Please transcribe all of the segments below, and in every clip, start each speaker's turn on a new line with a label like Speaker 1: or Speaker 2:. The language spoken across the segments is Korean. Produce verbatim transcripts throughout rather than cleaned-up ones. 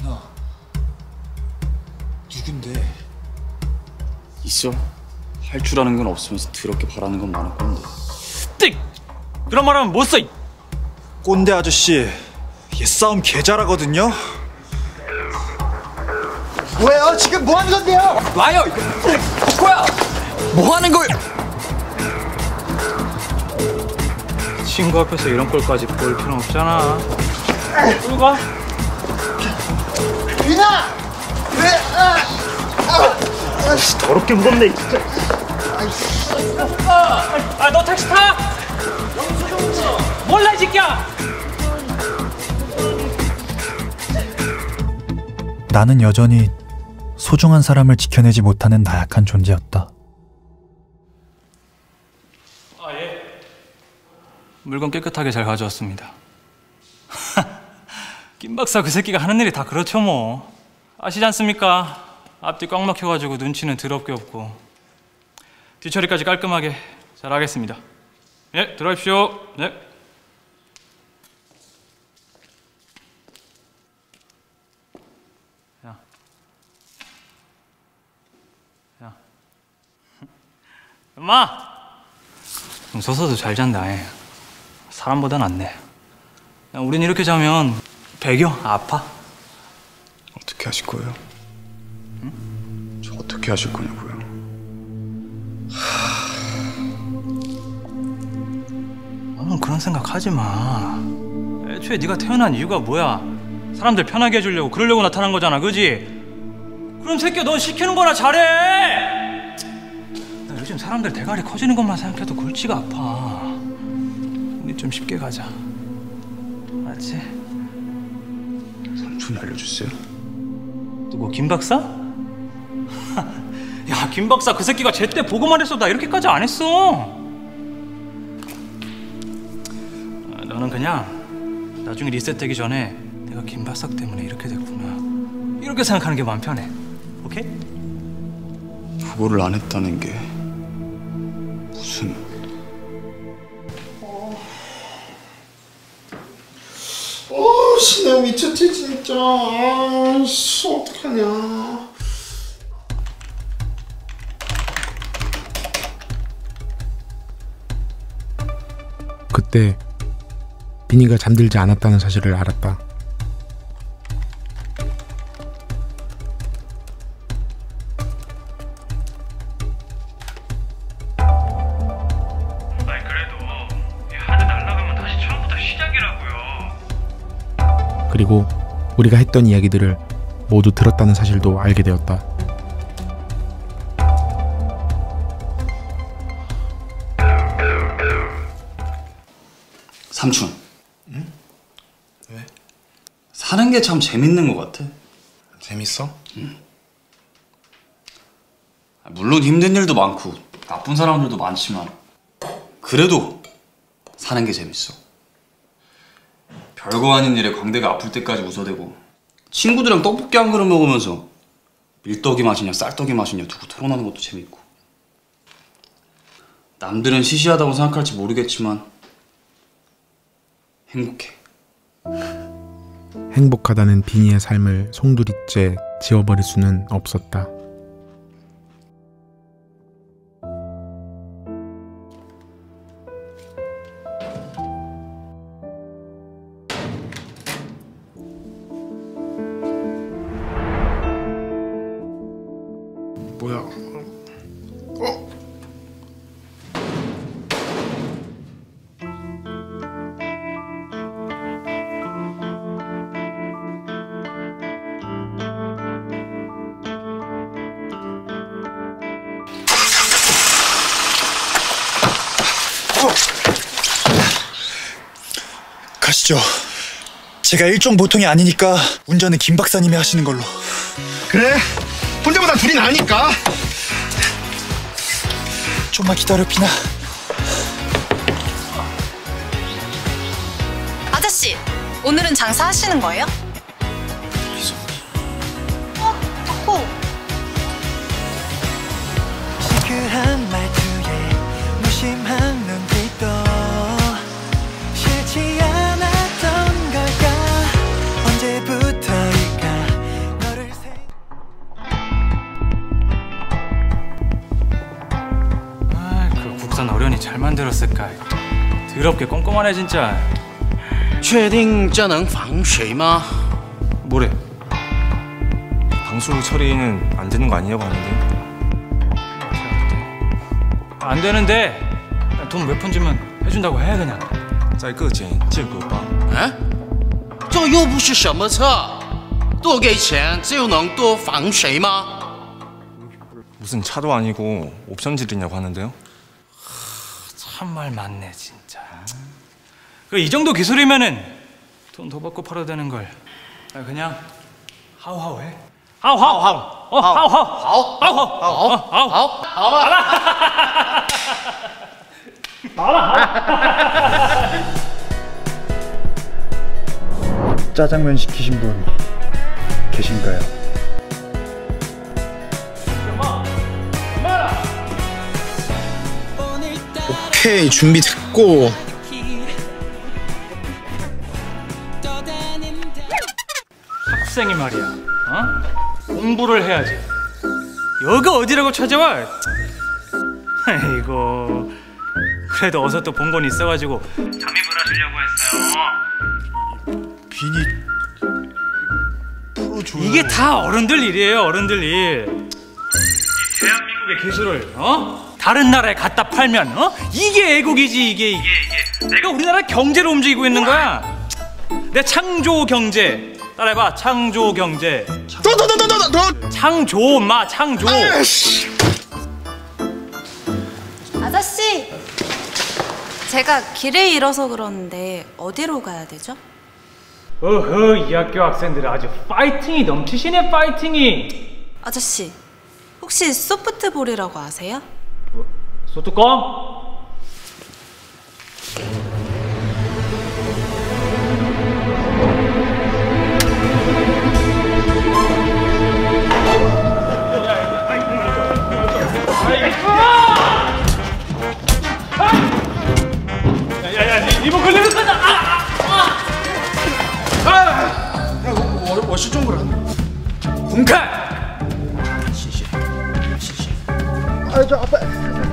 Speaker 1: 비나, 누군데?
Speaker 2: 있어. 할 줄 아는 건 없으면서 더럽게 바라는 건 많을 건데.
Speaker 3: 띡! 그런 말 하면 못 써!
Speaker 1: 꼰대 아저씨, 얘 싸움 개 잘하거든요?
Speaker 4: 왜요? 지금 뭐 하는 건데요?
Speaker 3: 와요! 뭐야! 뭐 하는 거야! 친구 앞에서 이런 꼴까지 볼 필요는 없잖아. 끌고 가.
Speaker 4: 비나! 왜? 아! 아!
Speaker 3: 더럽게 무겁네, 진짜. 아, 너 택시 타! 몰라, 이 새끼야!
Speaker 5: 나는 여전히 소중한 사람을 지켜내지 못하는 나약한 존재였다.
Speaker 3: 아, 예. 물건 깨끗하게 잘 가져왔습니다. 김 박사 그 새끼가 하는 일이 다 그렇죠 뭐. 아시지 않습니까? 앞뒤 꽉 막혀가지고 눈치는 더럽게 없고 뒤처리까지 깔끔하게 잘 하겠습니다. 예, 들어가십시오. 네. 야. 야. 엄마! 좀 서서도 잘 잔다. 예. 사람보다 낫네. 야, 우린 이렇게 자면 배겨? 아파?
Speaker 2: 어떻게 하실 거예요? 응? 저 어떻게 하실 거냐고요?
Speaker 3: 너는 그런 생각 하지 마. 애초에 네가 태어난 이유가 뭐야? 사람들 편하게 해주려고, 그러려고 나타난 거잖아, 그지? 그럼 새끼야, 넌 시키는 거나 잘해! 나 요즘 사람들 대가리 커지는 것만 생각해도 골치가 아파. 우리 좀 쉽게 가자. 알았지?
Speaker 2: 삼촌이 알려주세요.
Speaker 3: 누구, 김 박사? 야, 김 박사 그 새끼가 제때 보고만 했어 나 이렇게까지 안 했어. 아, 너는 그냥 나중에 리셋되기 전에 내가 김 박사 때문에 이렇게 됐구나 이렇게 생각하는 게 마음 편해. 오케이?
Speaker 2: 그거를 안 했다는 게 무슨...
Speaker 4: 어, 신영 미쳤지 진짜. 아씨, 어떡하냐.
Speaker 6: 그때 비니가 잠들지 않았다는 사실을 알았다.
Speaker 3: 아니 그래도 이 하드 날라가면 다시 처음부터 시작이라고요.
Speaker 6: 그리고 우리가 했던 이야기들을 모두 들었다는 사실도 알게 되었다.
Speaker 2: 삼촌.
Speaker 4: 응? 왜?
Speaker 2: 사는 게 참 재밌는 것 같아.
Speaker 4: 재밌어?
Speaker 2: 응. 물론 힘든 일도 많고 나쁜 사람들도 많지만 그래도 사는 게 재밌어. 별거 아닌 일에 광대가 아플 때까지 웃어대고 친구들이랑 떡볶이 한 그릇 먹으면서 밀떡이 맛이냐 쌀떡이 맛이냐 두고 토론하는 것도 재밌고. 남들은 시시하다고 생각할지 모르겠지만 행복해.
Speaker 6: 행복하다는 비니의 삶을 송두리째 지워버릴 수는 없었다.
Speaker 4: 뭐야? 어?
Speaker 1: 가시죠. 제가 일종 보통이 아니니까 운전은 김 박사님이 하시는 걸로.
Speaker 4: 그래? 혼자보다 둘이 나으니까.
Speaker 1: 좀만 기다려, 비나.
Speaker 7: 아저씨, 오늘은 장사하시는 거예요? 어, 덕후.
Speaker 8: 시크한 말투에 무심한 눈빛도 싫지 않았던 걸까. 언제부터일까
Speaker 3: 잘 만들었을까? 더럽게 꼼꼼하네 진짜.
Speaker 9: 确定这能防水吗？
Speaker 10: 뭐래? 방수 처리는 안 되는 거 아니냐고 하는데.
Speaker 3: 안 되는데 돈 몇 푼 주면 해준다고 해 그냥.
Speaker 10: 再个钱借个吧。
Speaker 9: 哎，这又不是什么车，多给钱就能多防水吗？
Speaker 10: 무슨 차도 아니고 옵션질이냐고 하는데요.
Speaker 3: 참말 많네 진짜. 그 이 정도 기술이면은 돈 더 받고 팔아도 되는 걸. 아, 그냥 하우하우 해. 하우하우 하우. 어 하우하우. 하우 하우 하우 하우 하우. 하우.
Speaker 1: 짜장면 시키신 분 계신가요?
Speaker 4: 오케이, 준비됐고.
Speaker 3: 학생이 말이야. 어? 공부를 해야지. 여가 어디라고 찾아와? 아이고. 그래도 어서 또 본 건 있어가지고 잠입을 하시려고 했어요.
Speaker 1: 비니 풀어줘요.
Speaker 3: 이게 다 어른들 일이에요, 어른들 일. 이 대한민국의 기술을 어? 다른 나라에 갖다 팔면 어? 이게 애국이지 이게 이게 이게. 내가 우리나라 경제를 움직이고 있는 거야. 내 창조 경제. 따라해봐, 창조 경제.
Speaker 4: 너너너너너
Speaker 3: 창조, 마 창조.
Speaker 7: 아저씨, 제가 길을 잃어서 그러는데 어디로 가야 되죠?
Speaker 3: 어허, 이 학교 학생들 아주 파이팅이 넘치시네, 파이팅이.
Speaker 7: 아저씨, 혹시 소프트볼이라고 아세요?
Speaker 3: 소뚜껑? 야야야, 이거 걸리면 간다. 아! 아!
Speaker 4: 我我是中国人。
Speaker 3: 공칼!
Speaker 4: 谢谢，谢谢。哎，这不。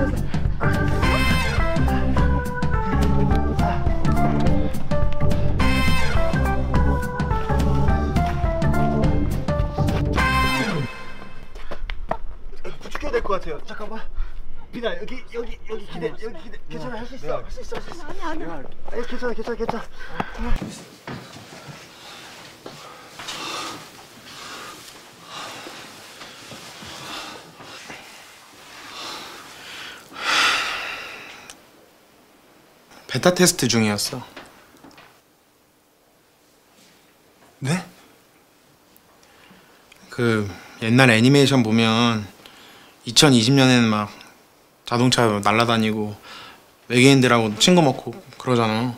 Speaker 1: 부축해야 될 것 같아요. 잠깐만. 비나 여기 여기 여기 기대 여기 기대 괜찮아 할 수 있어 할 수 있어 할 수 있어. 아니 아니 아니 괜찮아 괜찮아 괜찮아.
Speaker 4: 베타 테스트 중이었어.
Speaker 1: 네?
Speaker 4: 그 옛날 애니메이션 보면 이천이십 년에는 막 자동차 날아다니고 외계인들하고 친구 먹고 그러잖아.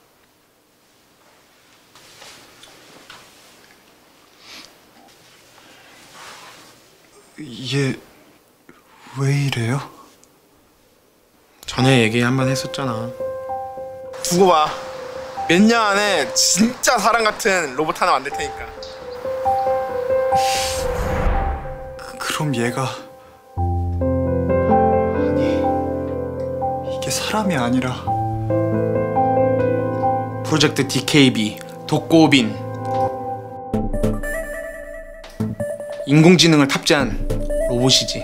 Speaker 1: 이게 왜 이래요?
Speaker 4: 전에 얘기 한번 했었잖아. 두고 봐. 몇 년 안에 진짜 사람 같은 로봇 하나 만들 테니까.
Speaker 1: 그럼 얘가 아니 이게 사람이 아니라
Speaker 4: 프로젝트 디케이비 독고빈. 인공지능을 탑재한 로봇이지.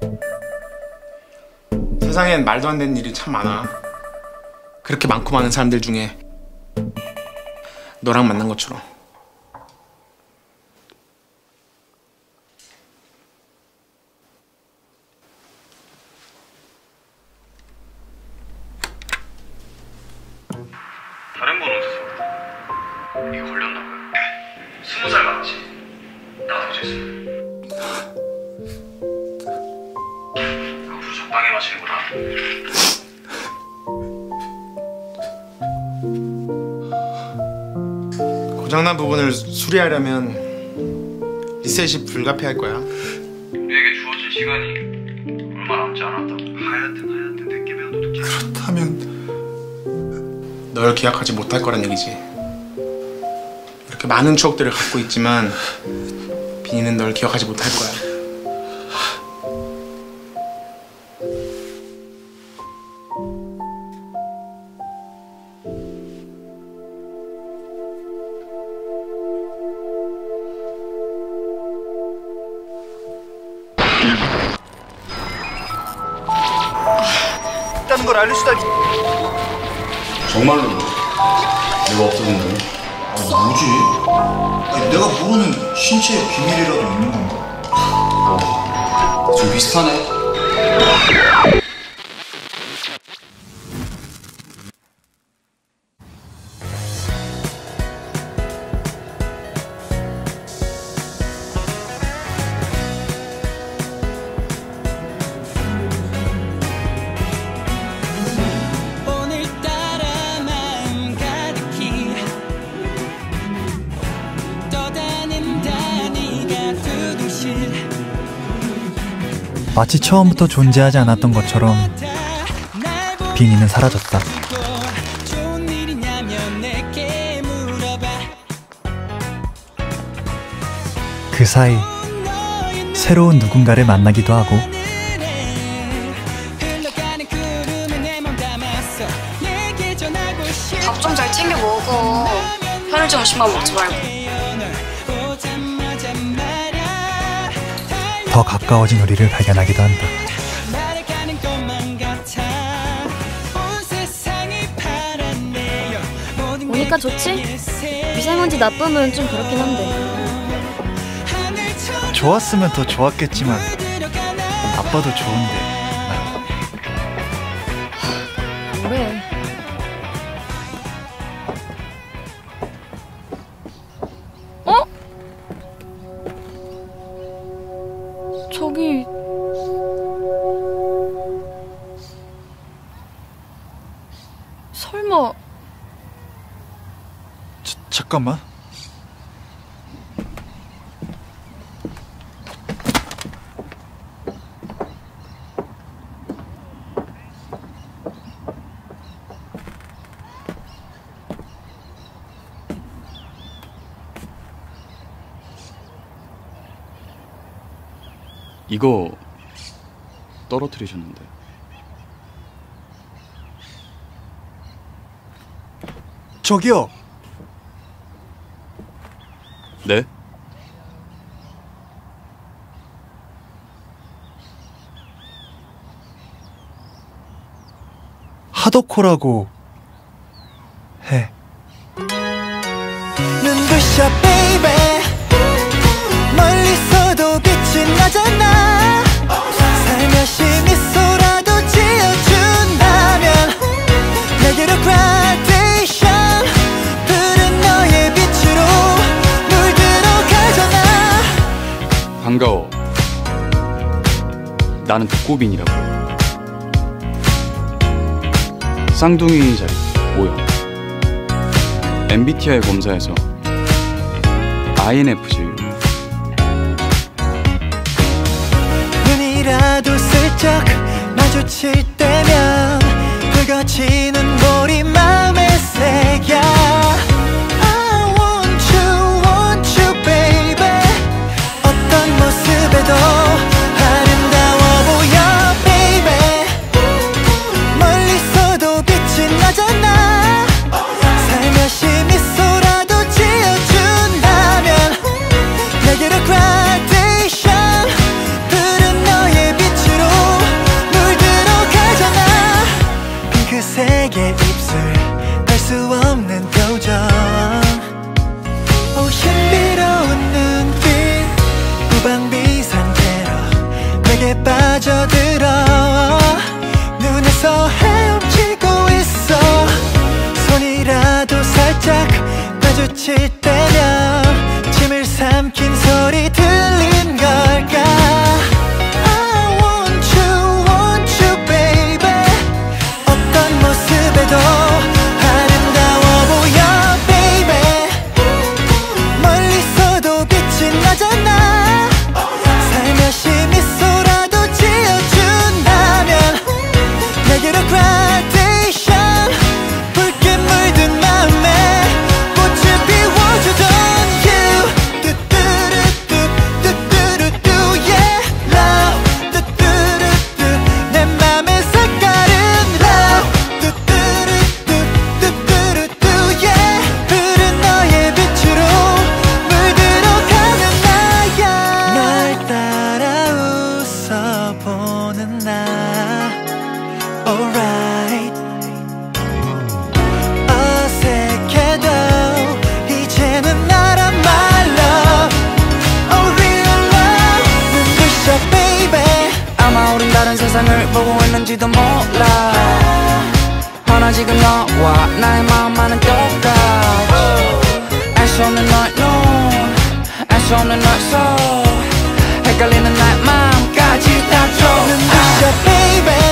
Speaker 4: 세상엔 말도 안 되는 일이 참 많아. 그렇게 많고 많은 사람들 중에 너랑 만난 것처럼.
Speaker 2: 다른 건 어디서? 이거 걸렸나 봐요. 스무 살 맞지? 나도 됐어. 앞으로 적당히 마시는구나.
Speaker 4: 고장난 부분을 수리하려면 리셋이 불가피할 거야.
Speaker 2: 우리에게 주어진 시간이 얼마 남지 않았다. 하얗든 하얗든 내게 배운 도둑질.
Speaker 1: 그렇다면
Speaker 4: 널 기억하지 못할 거란 얘기지. 이렇게 많은 추억들을 갖고 있지만 비니는 널 기억하지 못할 거야.
Speaker 1: 걸 알려주다니.
Speaker 2: 정말로 내가 없어진다니? 아, 뭐지?
Speaker 11: 아니, 내가 모르는 신체의 비밀이라도 있는 건가?
Speaker 2: 어, 좀 비슷하네.
Speaker 5: 마치 처음부터 존재하지 않았던 것처럼 비니는 사라졌다. 그 사이 새로운 누군가를 만나기도 하고
Speaker 7: 밥 좀 잘 챙겨 먹어. 편의점 음식만 먹지 말고.
Speaker 5: 더 가까워진 우리를 발견하기도 한다.
Speaker 12: 오니까 좋지? 미세먼지 나쁨은 좀 그렇긴 한데.
Speaker 1: 좋았으면 더 좋았겠지만 나빠도 좋은데.
Speaker 12: 뭐래? 어? 저기 설마
Speaker 1: 자, 잠깐만.
Speaker 2: 이거 떨어뜨리셨는데.
Speaker 1: 저기요.
Speaker 2: 네?
Speaker 1: 하더코라고 해.
Speaker 8: 눈부셔 baby 멀리서도 빛이 나잖아. 살며시 미소라도 지어준다면 내게로 graduation 푸른 너의 빛으로 물들어 가잖아.
Speaker 2: 반가워. 나는 독고빈이라고. 쌍둥이 자리 오형. 엠비티아이 검사에서 아이엔에프제이로.
Speaker 8: 눈이라도 슬쩍 마주칠 때면 붉어지는 볼이 맘에 새겨. I want you, want you baby. 어떤 모습에도 아름다워 보여 baby. 멀리서도 빛이 나잖아. 살며시 미소라도 지어준다면 내게로 graduation 푸른 너의 빛으로 물들어 가잖아. 핑크색의 입술 알 수 없는 표정. 오 신비로운 눈빛 무방비 상태로 내게 빠져들어. 눈에서 헤엄치고 있어. 손이라도 살짝 마주칠 때면 침을 삼킨 소리 들린 걸까. I want you, want you baby. 어떤 모습에도 아름다워 보여 baby. 멀리서도 빛이 나잖아. 살며시 미소라도 지어준다면 내게로 graduation 붉게 물든 마음에 꽃을 피워주던 you. 뚜뚜루뚜 뚜뚜
Speaker 13: 뭔지도 몰라 허나 지금 너와 나의 마음만은 똑같아 알 수 없는 너의 눈 알 수 없는 너의 손 헷갈리는 나의 마음까지 다 줘.
Speaker 8: 눈부셔 baby